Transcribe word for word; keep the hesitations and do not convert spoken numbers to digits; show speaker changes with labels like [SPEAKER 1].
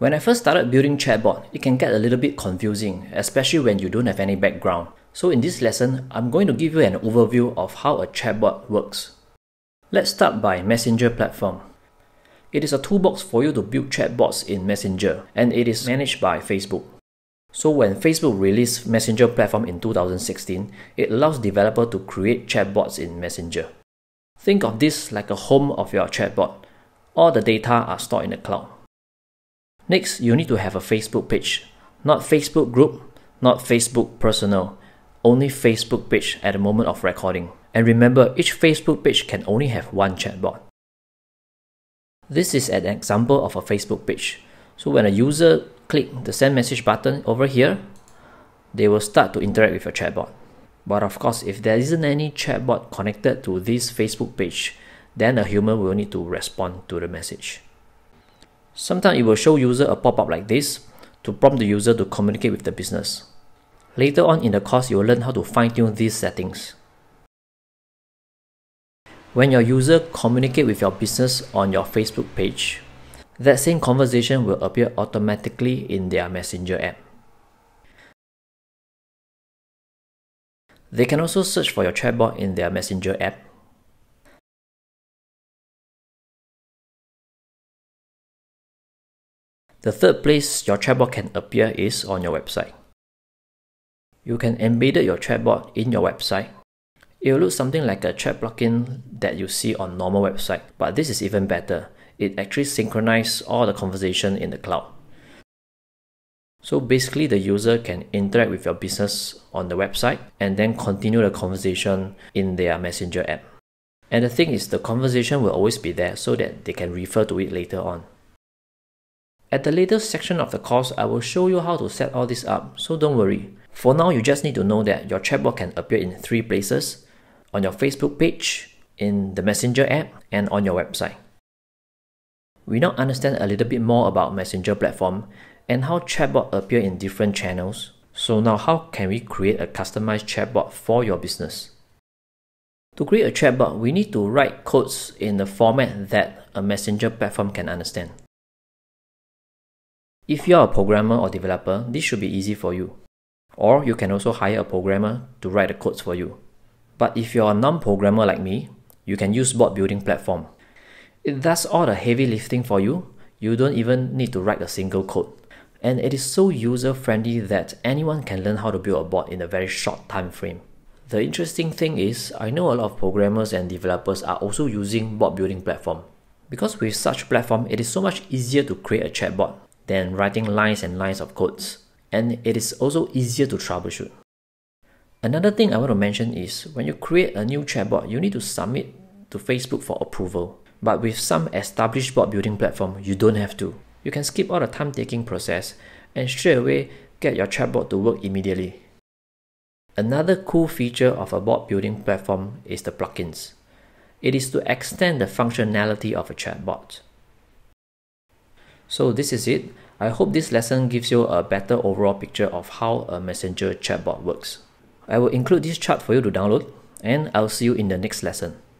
[SPEAKER 1] When I first started building Chatbot, it can get a little bit confusing, especially when you don't have any background. So in this lesson, I'm going to give you an overview of how a chatbot works. Let's start by Messenger platform. It is a toolbox for you to build chatbots in Messenger, and it is managed by Facebook. So when Facebook released Messenger platform in two thousand sixteen, it allows developers to create chatbots in Messenger. Think of this like a home of your chatbot. All the data are stored in the cloud. Next, you need to have a Facebook page. Not Facebook group, not Facebook personal, only Facebook page at the moment of recording. And remember, each Facebook page can only have one chatbot. This is an example of a Facebook page. So when a user clicks the send message button over here, they will start to interact with your chatbot. But of course, if there isn't any chatbot connected to this Facebook page, then a human will need to respond to the message. Sometimes it will show user a pop-up like this to prompt the user to communicate with the business. Later on in the course, you will learn how to fine-tune these settings. When your user communicates with your business on your Facebook page, that same conversation will appear automatically in their Messenger app. They can also search for your chatbot in their Messenger app. The third place your chatbot can appear is on your website. You can embed your chatbot in your website. It will look something like a chat plugin that you see on normal website, but this is even better. It actually synchronizes all the conversation in the cloud. So basically, the user can interact with your business on the website and then continue the conversation in their Messenger app. And the thing is, the conversation will always be there so that they can refer to it later on. At the later section of the course, I will show you how to set all this up, so don't worry. For now, you just need to know that your chatbot can appear in three places: on your Facebook page, in the Messenger app, and on your website. We now understand a little bit more about Messenger platform and how chatbot appear in different channels. So now, how can we create a customized chatbot for your business? To create a chatbot, we need to write codes in the format that a Messenger platform can understand. If you are a programmer or developer, this should be easy for you. Or you can also hire a programmer to write the codes for you. But if you are a non-programmer like me, you can use bot building platform. It does all the heavy lifting for you. You don't even need to write a single code. And it is so user-friendly that anyone can learn how to build a bot in a very short time frame. The interesting thing is, I know a lot of programmers and developers are also using bot building platform. Because with such platform, it is so much easier to create a chatbot than writing lines and lines of codes. And it is also easier to troubleshoot. Another thing I want to mention is, when you create a new chatbot, you need to submit to Facebook for approval. But with some established bot building platform, you don't have to. You can skip all the time-taking process and straight away get your chatbot to work immediately. Another cool feature of a bot building platform is the plugins. It is to extend the functionality of a chatbot. So this is it. I hope this lesson gives you a better overall picture of how a Messenger chatbot works. I will include this chart for you to download, and I'll see you in the next lesson.